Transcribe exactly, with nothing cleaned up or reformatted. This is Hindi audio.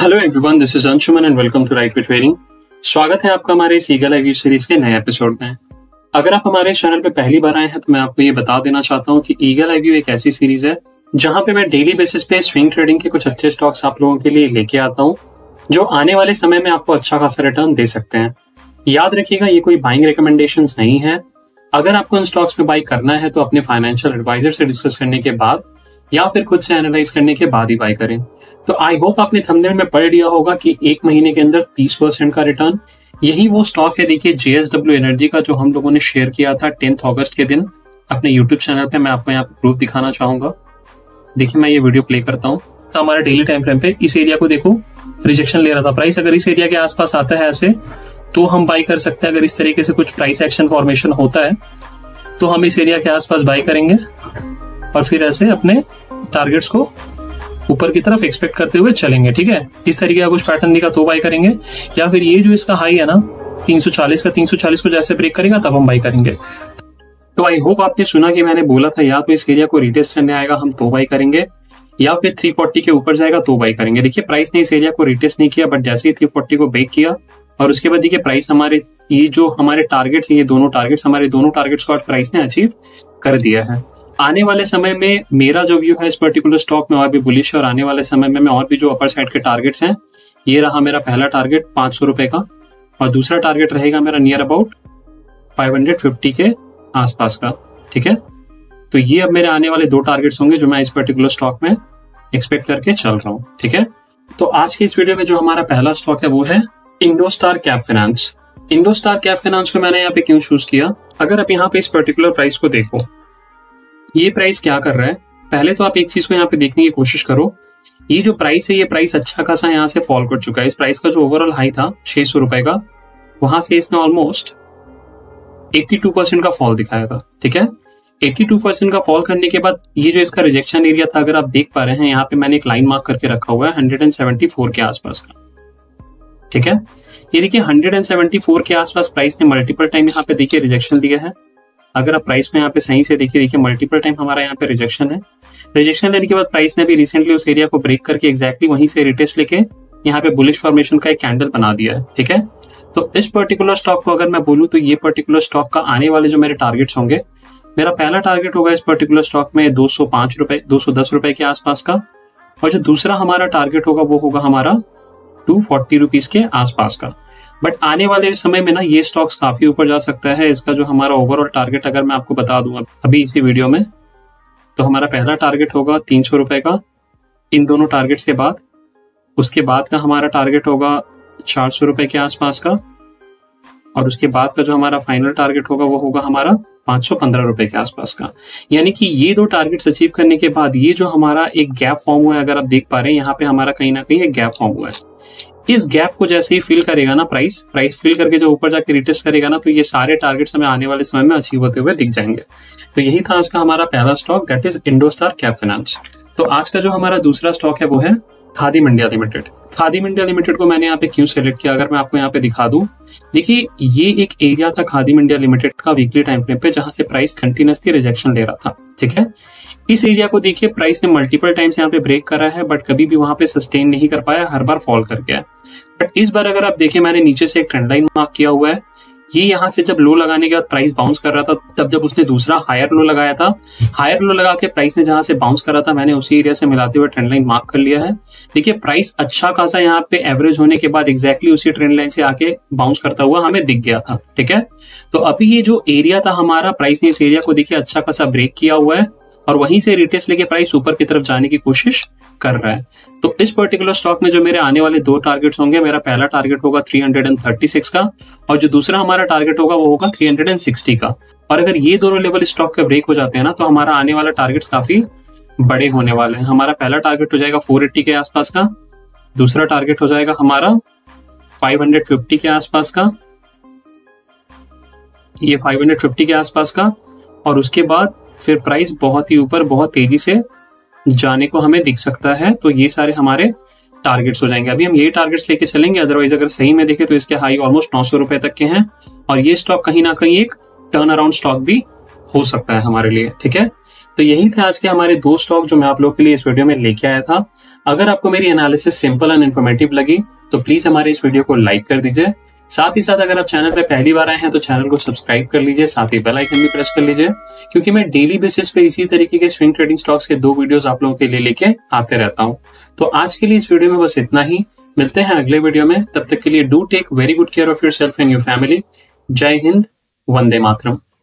Hello everyone, this is Anshuman and welcome to right with trading. स्वागत है आपका हमारे इस ईगल आई व्यू सीरीज के नए एपिसोड में। अगर आप हमारे चैनल पे पहली बार आए हैं तो मैं आपको ये बता देना चाहता हूँ कि ईगल आई व्यू एक ऐसी सीरीज है जहां पे मैं डेली बेसिस पे स्विंग ट्रेडिंग के कुछ अच्छे स्टॉक्स आप लोगों के लिए लेके आता हूँ जो आने वाले समय में आपको अच्छा खासा रिटर्न दे सकते हैं। याद रखिएगा, ये कोई बाइंग रिकमेंडेशन नहीं है। अगर आपको इन स्टॉक्स में बाई करना है तो अपने फाइनेंशियल एडवाइजर से डिस्कस करने के बाद या फिर खुद से एनालाइज करने के बाद ही बाई करें। तो आई होप आपने थंबनेल में पढ़ लिया होगा कि एक महीने के अंदर तीस परसेंट का रिटर्न, यही वो स्टॉक है। देखिए, जेएसडब्ल्यू एनर्जी का, जो हम लोगों ने शेयर किया था टेंथ अगस्त के दिन अपने यूट्यूब चैनल पे। मैं आपको यहाँ पे प्रूफ दिखाना चाहूंगा। देखिए, मैं ये वीडियो प्ले करता हूँ। तो हमारा डेली टाइम फ्रेम पे इस एरिया को देखो, रिजेक्शन ले रहा था प्राइस। अगर इस एरिया के आसपास आता है ऐसे तो हम बाई कर सकते हैं। अगर इस तरीके से कुछ प्राइस एक्शन फॉर्मेशन होता है तो हम इस एरिया के आसपास बाई करेंगे और फिर ऐसे अपने टारगेट्स को ऊपर की तरफ एक्सपेक्ट करते हुए चलेंगे। ठीक है, इस तरीके का कुछ पैटर्न दिखा तो बाई करेंगे, या फिर ये जो इसका हाई है ना तीन सौ चालीस का, तीन सौ चालीस को जैसे ब्रेक करेगा तब हम बाई करेंगे। तो आई होप आपने सुना कि मैंने बोला था या तो इस एरिया को रिटेस्ट करने आएगा हम तो बाई करेंगे, या फिर तीन सौ चालीस के ऊपर जाएगा तो बाई करेंगे। देखिए, प्राइस ने इस एरिया को रिटेस्ट नहीं किया, बट जैसे ही तीन सौ चालीस को ब्रेक किया और उसके बाद देखिए प्राइस हमारे ये जो हमारे टारगेट्स हैं, ये दोनों टारगेट्स हमारे दोनों टारगेट्स को आज प्राइस ने अचीव कर दिया है। आने वाले समय में मेरा जो व्यू है इस पर्टिकुलर स्टॉक में और भी बुलिश है, और आने वाले समय में मैं और भी जो अपर साइड के टारगेट्स हैं, ये रहा मेरा पहला टारगेट पाँच सौ रुपए का, और दूसरा टारगेट रहेगा मेरा नियर अबाउट पाँच सौ पचास के आसपास का। ठीक है, तो ये अब मेरे आने वाले दो टारगेट्स होंगे जो मैं इस पर्टिकुलर स्टॉक में एक्सपेक्ट करके चल रहा हूँ। ठीक है, तो आज के इस वीडियो में जो हमारा पहला स्टॉक है वो है IndoStar cap finance. IndoStar cap finance को मैंने यहाँ पे क्यों चूज किया? अगर आप यहाँ पे इस पर्टिकुलर प्राइस को देखो, ये प्राइस क्या कर रहा है, पहले तो आप एक चीज को यहाँ पे देखने की कोशिश करो। ये जो प्राइस है, ये प्राइस अच्छा खासा यहाँ से फॉल कर चुका है। इस प्राइस का जो ओवरऑल हाई था छह सौ रुपए का, वहां से इसने ऑलमोस्ट बयासी परसेंट का फॉल दिखाया था। ठीक है, बयासी परसेंट का फॉल करने के बाद ये जो इसका रिजेक्शन एरिया था, अगर आप देख पा रहे हैं, यहाँ पे मैंने एक लाइन मार्क करके रखा हुआ है एक सौ चौहत्तर के आसपास का। ठीक है, ये देखिए एक सौ चौहत्तर के आसपास प्राइस ने मल्टीपल टाइम यहाँ पे देखिए रिजेक्शन दिया है। अगर आप प्राइस को यहाँ पे सही से देखिए, देखिए मल्टीपल टाइम हमारा यहाँ पे रिजेक्शन है। रिजेक्शन लेने के बाद प्राइस ने भी रिसेंटली उस एरिया को ब्रेक करके एग्जैक्टली वहीं से रिटेस्ट लेके यहाँ पे बुलिश फॉर्मेशन का एक कैंडल बना दिया है। ठीक है, तो इस पर्टिकुलर स्टॉक को अगर मैं बोलूँ तो ये पर्टिकुलर स्टॉक का आने वाले जो मेरे टारगेट्स होंगे, मेरा पहला टारगेट होगा इस पर्टिकुलर स्टॉक में दो सौ पांच रुपए दो सौ दस रुपए के आसपास का, और जो दूसरा हमारा टारगेट होगा वो होगा हमारा टू फोर्टी रुपीज के आसपास का। बट आने वाले समय में ना ये स्टॉक्स काफी ऊपर जा सकता है। इसका जो हमारा ओवरऑल टारगेट अगर मैं आपको बता दूंगा अभी इसी वीडियो में, तो हमारा पहला टारगेट होगा तीन सौ रुपए का इन दोनों टारगेट्स के बाद। उसके बाद का हमारा टारगेट होगा चार सौ रुपए के आसपास का, और उसके बाद का जो हमारा फाइनल टारगेट होगा वो होगा हमारा पाँच सौ पंद्रह रुपए के आसपास का। यानी कि ये दो टारगेट्स अचीव करने के बाद ये जो हमारा एक गैप फॉर्म हुआ है, अगर आप देख पा रहे हैं यहाँ पे हमारा कहीं ना कहीं एक गैप फॉर्म हुआ है। इस गैप को जैसे ही फिल करेगा ना प्राइस प्राइस फिल करके जो ऊपर जाके रिटेस्ट करेगा ना, तो ये सारे टारगेट्स हमें आने वाले समय में अचीव होते हुए दिख जाएंगे। तो यही था आज का हमारा पहला stock, that is IndoStar cap finance. तो आज का जो हमारा दूसरा स्टॉक है वो है Khadi India limited. Khadi India limited को मैंने यहाँ पे क्यों सेलेक्ट किया, अगर मैं आपको यहाँ पे दिखा दूं, देखिए ये एक एरिया था खादी इंडिया लिमिटेड का वीकली टाइम फ्रेम पे, जहां से प्राइस कंटिन्यूसली रिजेक्शन ले रहा था। ठीक है, इस एरिया को देखिए प्राइस ने मल्टीपल टाइम्स यहाँ पे ब्रेक करा है, बट कभी भी वहां पे सस्टेन नहीं कर पाया, हर बार फॉल कर गया। बट इस बार अगर आप देखें, मैंने नीचे से एक ट्रेंड लाइन मार्क किया हुआ है। ये यहाँ से जब लो लगाने के बाद प्राइस बाउंस कर रहा था, तब जब उसने दूसरा हायर लो लगाया था, हायर लो लगा के प्राइस ने जहां से बाउंस करा था, मैंने उसी एरिया से मिलाते हुए ट्रेंड लाइन मार्क कर लिया है। देखिए, प्राइस अच्छा खासा यहाँ पे एवरेज होने के बाद एग्जैक्टली उसी ट्रेंड लाइन से आके बाउंस करता हुआ हमें दिख गया था। ठीक है, तो अभी ये जो एरिया था हमारा, प्राइस ने इस एरिया को देखिए अच्छा खासा ब्रेक किया हुआ है, और वहीं से रिटेस्ट लेके प्राइस ऊपर की तरफ जाने की कोशिश कर रहा है। तो इस पर्टिकुलर स्टॉक में जो मेरे आने वाले दो टारगेट्स होंगे, मेरा पहला टारगेट होगा तीन सौ छत्तीस का, और जो दूसरा हमारा टारगेट होगा वो होगा तीन सौ साठ का। और अगर ये दोनों लेवल स्टॉक के ब्रेक हो जाते हैं ना, तो हमारा आने वाला टारगेट्स काफी बड़े होने वाले हैं। हमारा पहला टारगेट हो जाएगा चार सौ अस्सी के आसपास का, दूसरा टारगेट हो जाएगा हमारा पाँच सौ पचास के आसपास का, ये पाँच सौ पचास के आसपास का, और उसके बाद फिर प्राइस बहुत ही ऊपर बहुत तेजी से जाने को हमें दिख सकता है। तो ये सारे हमारे टारगेट्स हो जाएंगे। अभी हम ये टारगेट्स लेके चलेंगे, अदरवाइज अगर सही में देखें तो इसके हाई ऑलमोस्ट नौ सौ रुपए तक के हैं, और ये स्टॉक कहीं ना कहीं एक टर्न अराउंड स्टॉक भी हो सकता है हमारे लिए। ठीक है, तो यही थे आज के हमारे दो स्टॉक जो मैं आप लोगों के लिए इस वीडियो में लेके आया था। अगर आपको मेरी एनालिसिस सिंपल एंड इन्फॉर्मेटिव लगी तो प्लीज हमारे इस वीडियो को लाइक कर दीजिए। साथ ही साथ अगर आप चैनल पर पहली बार आए हैं तो चैनल को सब्सक्राइब कर लीजिए, साथ ही बेल आइकन भी प्रेस कर लीजिए, क्योंकि मैं डेली बेसिस पे इसी तरीके के स्विंग ट्रेडिंग स्टॉक्स के दो वीडियोस आप लोगों के लिए लेके आते रहता हूं। तो आज के लिए इस वीडियो में बस इतना ही। मिलते हैं अगले वीडियो में, तब तक के लिए do take very good care of your self and your family. Jai Hind, Vande Mataram.